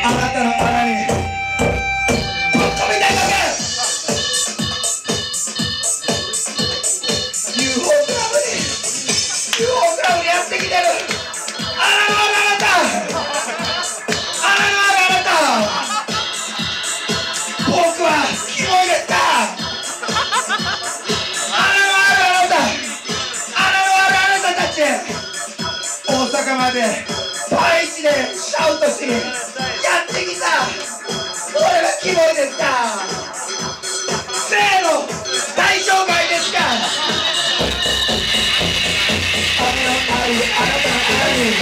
あなたの穴にぶっ込みたいだけ UFO クラブにやってきてるあなた僕はキモいですか大阪までパンイチでシャウトしやってきた俺はキモいですかせーの大障害ですか雨のあるあなたのある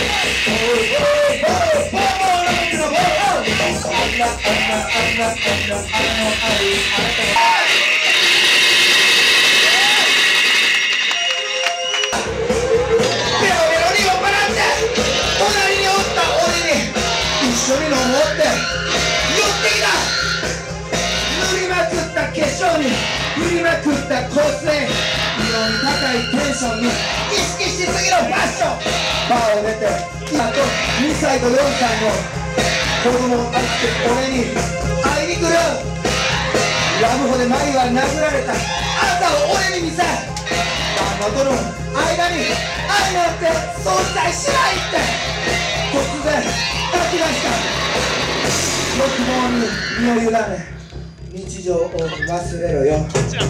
一緒に飲もうって寄ってきた塗りまくった化粧に振りまくった香水色に高いテンションに意識しすぎのファッションバーを出て今と2歳と4歳の子供を預けて俺に会いに来るラブホでマリは殴られた朝を俺に見せ旦那との間に愛なんて存在しないって突然吐き出した欲望に身を委ね日常を忘れろよ繰り返す繰り返す繰り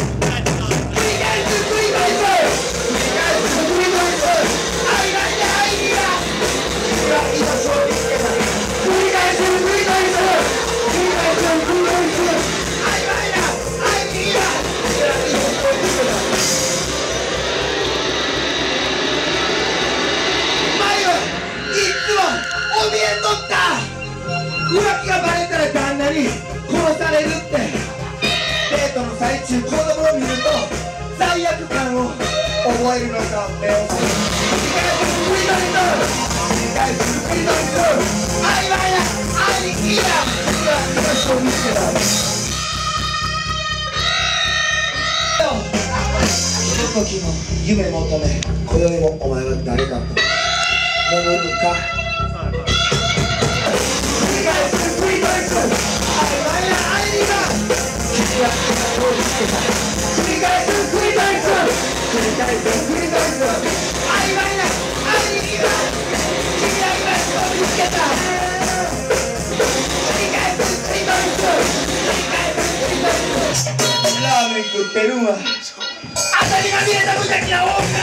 返す愛がして愛には君は居場所を見つけた繰り返す繰り返す繰り返す繰り返す愛は愛だ愛には君は居場所を見つけた前はいつもお見えとった浮気がバレたら旦那に殺されるってデートの最中子供を見ると罪悪感を覚えるのか目をつぶ繰り返す繰り返す繰り返す繰り返す愛は愛だ愛にいいだ君は居場所を見つけたその時の夢求め今宵もお前は誰かと眠るか繰り返す繰り返す繰り返す繰り返す愛は愛にいいわ君は居場所を見つけた繰り返す繰り返す繰り返す繰り返すラーメン食ってるんは当たりが見えた無邪気な大きな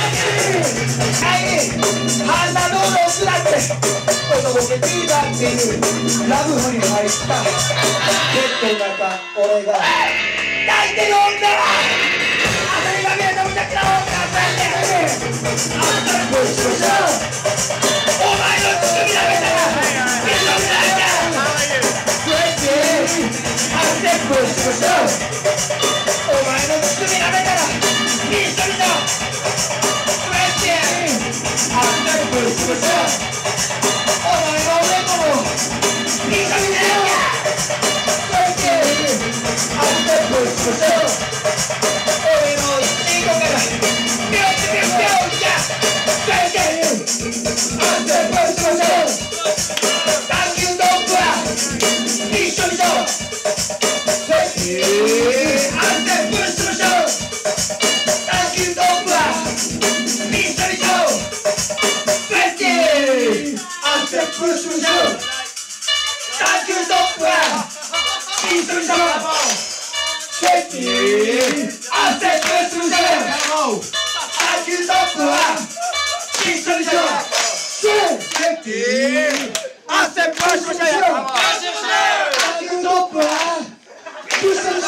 愛に半田道路を下って男気ついたっていうラブホに入ったベッドの中俺が泣いてる女は当たりが見えた無邪気な大きなあなたの声しましょうお前の乳首舐めたら認めないんだクレイジーハウステップしましょうお前の乳首舐めたら一緒にしようクレイジーハウステップしましょうお前の猫も一緒にしようクレイジーハウステップしましょう俺のチンコからピュッピュッピュッじゃクレイジーハウステップしましょう探求トップは一緒にしようクレイジーハウステップしましょう探求トップは一緒にしようクレイジーハウステップしましょう探求トップは一緒にしようクレイジーハウステップしましょう探求トップは一緒にしようクレイジーハウステップしましょう探求トップは一緒にしよう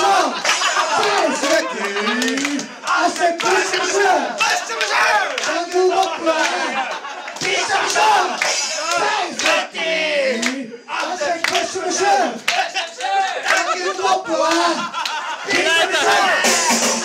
アセップしましょう探求トップは一緒にしようアセップしましょう探求トップは一緒にしよう